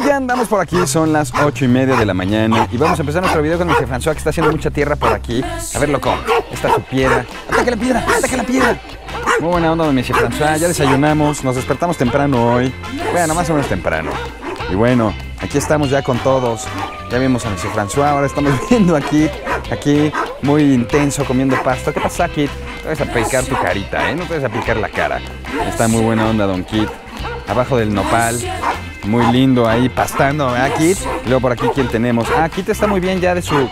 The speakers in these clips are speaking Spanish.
ya andamos por aquí, son las 8:30 de la mañana y vamos a empezar nuestro video con Monsieur François, que está haciendo mucha tierra por aquí. A ver, loco, esta es su piedra. ¡Ataque la piedra! ¡Ataque la piedra! Muy buena onda, don Monsieur François. Ya desayunamos, nos despertamos temprano hoy. Bueno, más o menos temprano. Y bueno, aquí estamos ya con todos. Ya vimos a Monsieur François, ahora estamos viendo aquí muy intenso comiendo pasto. ¿Qué pasa, Kit? Te vas a picar tu carita, ¿eh? No te vas a picar la cara. Está muy buena onda, don Kit. Abajo del nopal, muy lindo ahí pastando, ¿verdad, Kit? Y luego por aquí, ¿quién tenemos? Ah, Kit está muy bien ya de su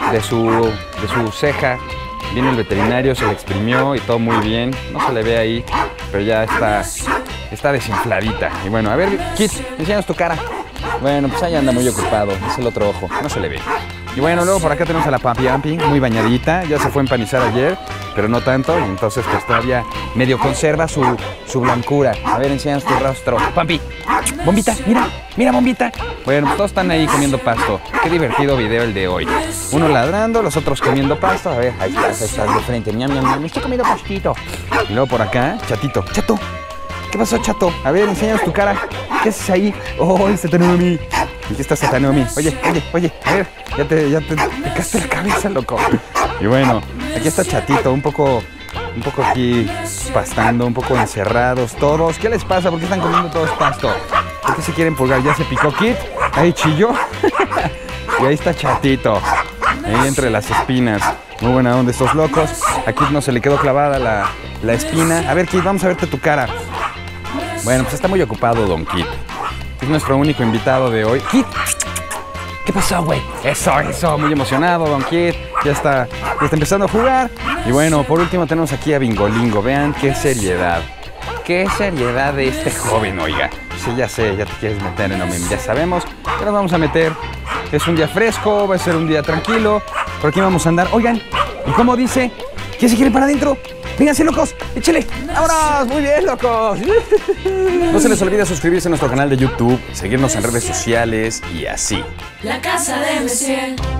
ceja. Viene el veterinario, se le exprimió y todo muy bien. No se le ve ahí, pero ya está desinfladita. Y bueno, a ver, Kit, enséñanos tu cara. Bueno, pues ahí anda muy ocupado, es el otro ojo, no se le ve. Y bueno, luego por acá tenemos a la Pampi Ampi, muy bañadita, ya se fue a empanizar ayer, pero no tanto, y entonces pues todavía medio conserva su blancura. A ver, enséñanos tu rostro. Pampi, Bombita, mira Bombita. Bueno, pues todos están ahí comiendo pasto. Qué divertido video el de hoy. Uno ladrando, los otros comiendo pasto. A ver, ahí estás de frente, miam, estoy comiendo pastito. Y luego por acá, Chato. ¿Qué pasó, Chato? A ver, enséñanos tu cara. ¿Qué haces ahí? ¡Oh, Satanomi! Aquí está Satanomi. Oye, a ver, ya te picaste la cabeza, loco. Y bueno, aquí está Chatito, un poco aquí pastando, un poco encerrados todos. ¿Qué les pasa? ¿Por qué están comiendo todos pasto? ¿Por qué se quieren pulgar? ¿Ya se picó Kit? Ahí chilló. Y ahí está Chatito, ahí entre las espinas. Muy buena onda estos locos. A Kit no se le quedó clavada la espina. A ver, Kit, vamos a verte tu cara. Bueno, pues está muy ocupado don Kit. Es nuestro único invitado de hoy. Kit, ¿qué pasó, güey? Eso, muy emocionado don Kit. Ya está empezando a jugar. Y bueno, por último tenemos aquí a Bingolingo. Vean qué seriedad. Qué seriedad de este joven, oiga. Sí, ya sé, ya te quieres meter en Omem, ya sabemos. Ya nos vamos a meter. Es un día fresco, va a ser un día tranquilo. Por aquí vamos a andar. Oigan, ¿y cómo dice? ¿Quién se quiere para adentro? Vénganse, locos, échale. ¡Vámonos! Muy bien, locos. No se les olvide suscribirse a nuestro canal de YouTube, seguirnos en redes sociales y así. La casa de Monsieur.